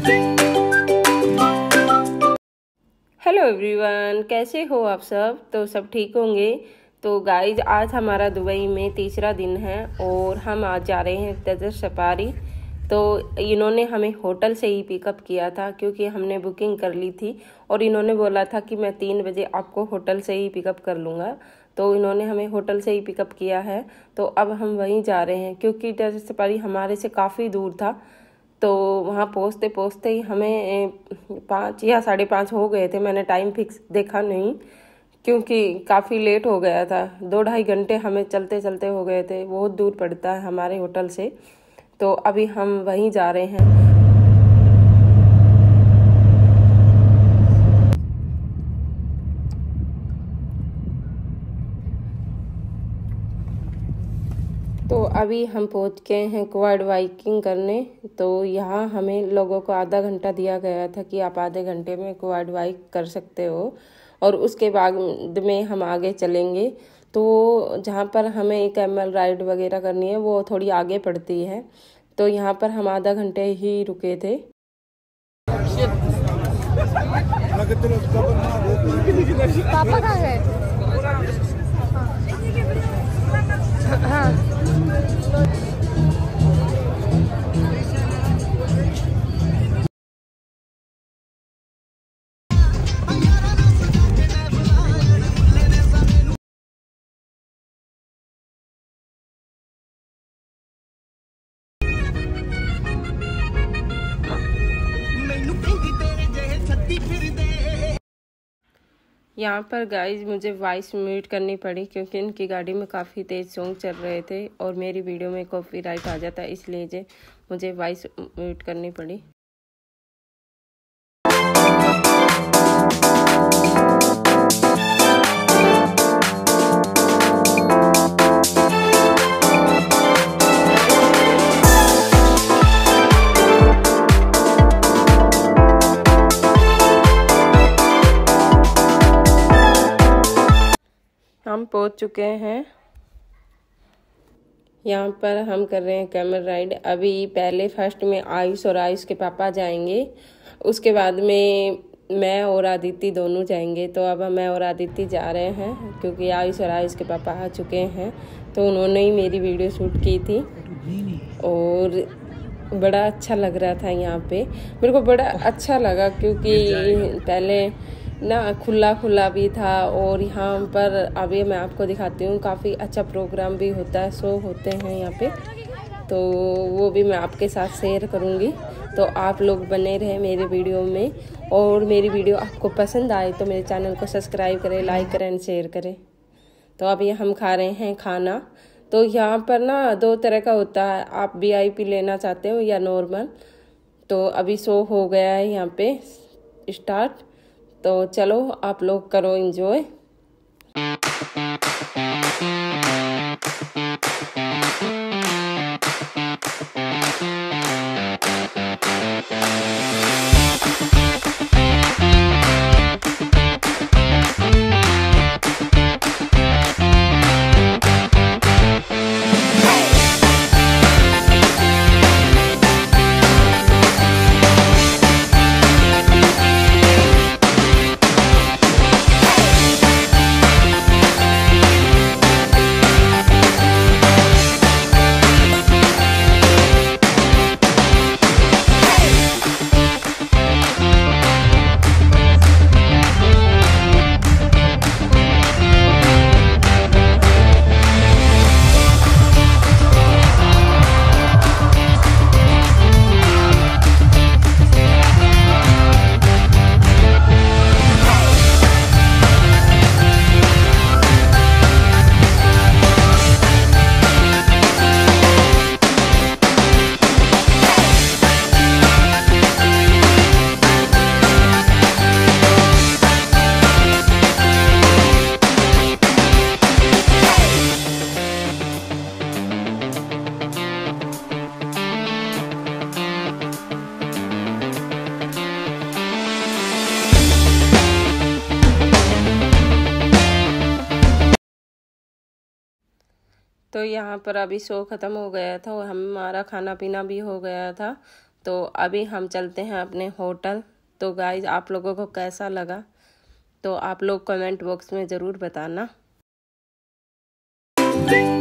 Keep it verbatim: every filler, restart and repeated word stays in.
Hello everyone, कैसे हो आप सब? तो सब ठीक होंगे। तो गाइज, आज हमारा दुबई में तीसरा दिन है और हम आज जा रहे हैं डेजर्ट सफारी। तो इन्होंने हमें होटल से ही पिकअप किया था क्योंकि हमने बुकिंग कर ली थी और इन्होंने बोला था कि मैं तीन बजे आपको होटल से ही पिकअप कर लूँगा। तो इन्होंने हमें होटल से ही पिकअप किया है। तो अब हम वहीं जा रहे हैं क्योंकि डेजर्ट सफारी हमारे से काफ़ी दूर था। तो वहाँ पहुँचते पहुँचते ही हमें पाँच या साढ़े पाँच हो गए थे। मैंने टाइम फिक्स देखा नहीं क्योंकि काफ़ी लेट हो गया था। दो ढाई घंटे हमें चलते चलते हो गए थे। बहुत दूर पड़ता है हमारे होटल से। तो अभी हम वहीं जा रहे हैं। तो अभी हम पहुंच गए हैं क्वाड बाइकिंग करने। तो यहाँ हमें लोगों को आधा घंटा दिया गया था कि आप आधे घंटे में क्वाड बाइक कर सकते हो और उसके बाद में हम आगे चलेंगे। तो जहाँ पर हमें एक कैमल राइड वगैरह करनी है वो थोड़ी आगे पड़ती है। तो यहाँ पर हम आधा घंटे ही रुके थे। पापा कहाँ है? हाँ। यहाँ पर गाइज मुझे वॉइस म्यूट करनी पड़ी क्योंकि इनकी गाड़ी में काफ़ी तेज़ सॉन्ग चल रहे थे और मेरी वीडियो में कॉपीराइट आ जाता, इसलिए मुझे वॉइस म्यूट करनी पड़ी। हम पहुंच चुके हैं। यहाँ पर हम कर रहे हैं कैमल राइड। अभी पहले फर्स्ट में आयुष और आयुष के पापा जाएंगे, उसके बाद में मैं और आदित्य दोनों जाएंगे। तो अब मैं और आदित्य जा रहे हैं क्योंकि आयुष और आयुष के पापा आ चुके हैं। तो उन्होंने ही मेरी वीडियो शूट की थी और बड़ा अच्छा लग रहा था। यहाँ पे मेरे को बड़ा अच्छा लगा क्योंकि पहले ना खुला खुला भी था और यहाँ पर अभी मैं आपको दिखाती हूँ काफ़ी अच्छा प्रोग्राम भी होता है, शो होते हैं यहाँ पे। तो वो भी मैं आपके साथ शेयर करूँगी। तो आप लोग बने रहे मेरे वीडियो में और मेरी वीडियो आपको पसंद आए तो मेरे चैनल को सब्सक्राइब करें, लाइक करें एंड शेयर करें। तो अभी हम खा रहे हैं खाना। तो यहाँ पर ना दो तरह का होता है, आप वी आई पी लेना चाहते हो या नॉर्मल। तो अभी शो हो गया है यहाँ पे स्टार्ट। तो चलो आप लोग करो एंजॉय। तो यहाँ पर अभी शो ख़त्म हो गया था और हमारा खाना पीना भी हो गया था। तो अभी हम चलते हैं अपने होटल। तो गाइज आप लोगों को कैसा लगा तो आप लोग कमेंट बॉक्स में ज़रूर बताना।